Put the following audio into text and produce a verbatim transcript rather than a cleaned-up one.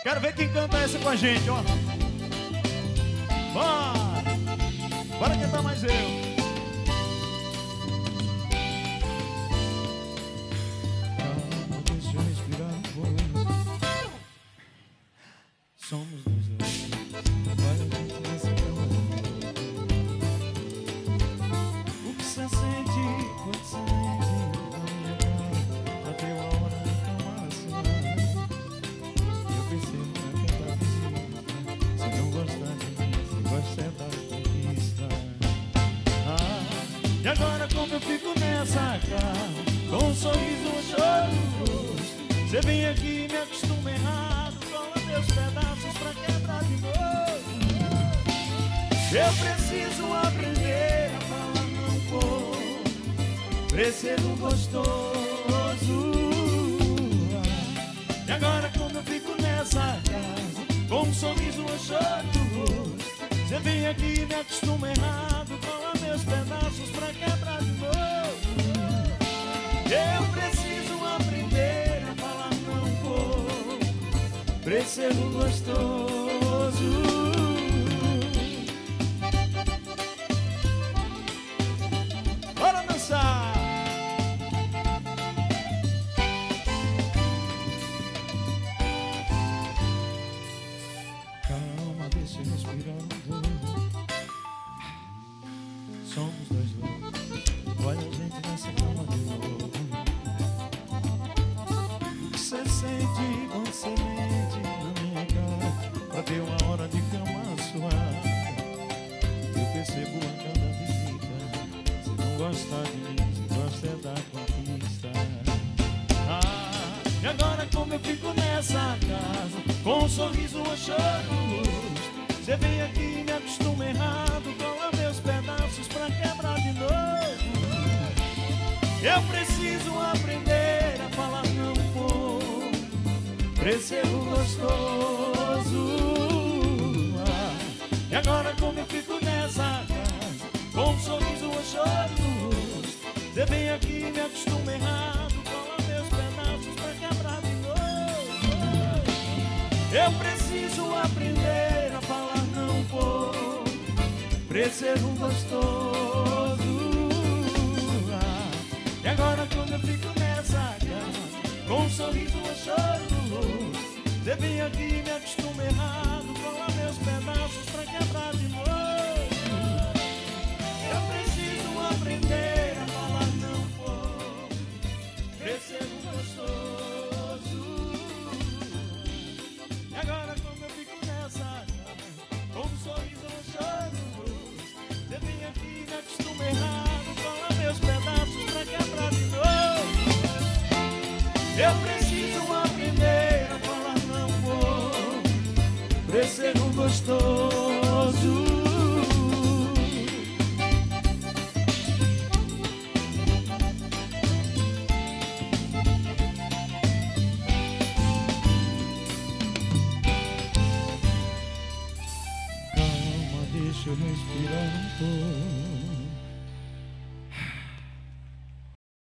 Quero ver quem canta essa com a gente, ó. Bora! Bora cantar mais eu. Calma, deixa eu respirar um pouco. Somos dois dois. Vai a gente nessa cama de novo. O que você sente quando você mente na minha cara? Bateu a hora de tomar a sua. Eu percebo que tá visita. Se não gostar de mim, se gosta é da conquista. Ah, e agora como eu fico nessa casa, com um sorriso, um choro no rosto. Você vem aqui e me acostuma errado, cola meus pedaços pra quebrar de novo. Eu preciso aprender a falar não vou, preciso gostoso. E agora como eu fico nessa casa, com um sorriso, um choro no rosto. Você vem aqui e me acostuma errado, cola meus pedaços pra quebrar de novo. Eu preciso aprender a falar não vou, preciso gostoso. Bora dançar! Calma, deixa eu respirar um pouco. Somos dois loucos, olha a gente nessa cama de novo. O que você sente quando você mente na minha cara? Pra ter uma hora de cama suave. Eu percebo a cada visita. Se não gostar de mim, se gosta é da conquista. Ah, e agora como eu fico nessa casa, com um sorriso, um choro no rosto. Você vem aqui e me acostuma errado, cola meus pedaços pra quebrar de novo. Eu preciso aprender a falar não vou, preciso gostoso. Ah, e agora como eu fico nessa casa, com um sorriso, um choro no rosto. Você vem aqui e me acostuma errado, cola meus pedaços pra quebrar de novo. Eu preciso aprender a falar não vou, preciso gostoso. Ah, e agora quando eu fico nessa casa, com um sorriso, um choro no rosto. Você vem aqui e me acostuma errado, cola meus pedaços pra quebrar de novo. Eu preciso aprender a falar não vou, preciso gostoso. E agora como eu fico nessa casa, com um sorriso, um choro no rosto. Você vem aqui e me acostuma errado, cola meus pedaços pra quebrar de novo. Eu preciso aprender a falar não vou, preciso gostoso. Calma, deixa eu respirar um pouco.